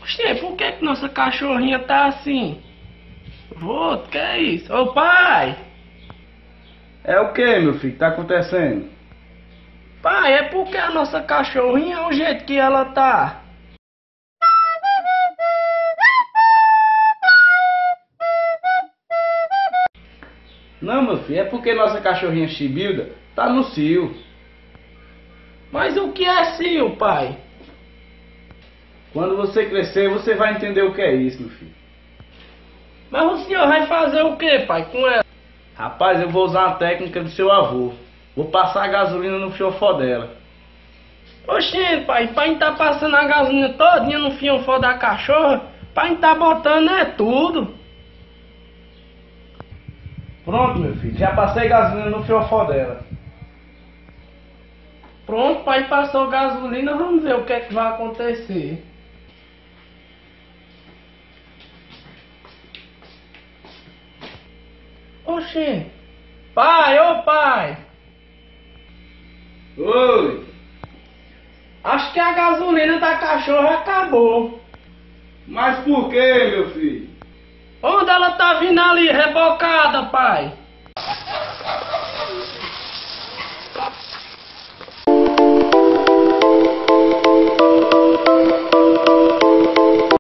Oxê, por que que nossa cachorrinha tá assim? Vô, que é isso? Ô pai! É o que, meu filho, que tá acontecendo? Pai, é porque a nossa cachorrinha é o jeito que ela tá. Não, meu filho, é porque nossa cachorrinha Chibilda tá no cio. Mas o que é cio, pai? Quando você crescer, você vai entender o que é isso, meu filho. Mas o senhor vai fazer o que, pai, com ela? Rapaz, eu vou usar uma técnica do seu avô. Vou passar a gasolina no fiofó dela. Oxê, pai tá passando a gasolina todinha no fiofó da cachorra? Pai tá botando é tudo. Pronto, meu filho, já passei gasolina no fiofó dela. Pronto, pai passou gasolina, vamos ver o que é que vai acontecer. Oxê. Pai, ô pai. Oi! Acho que a gasolina da cachorra acabou. Mas por que, meu filho? Onde ela tá vindo ali, rebocada, pai?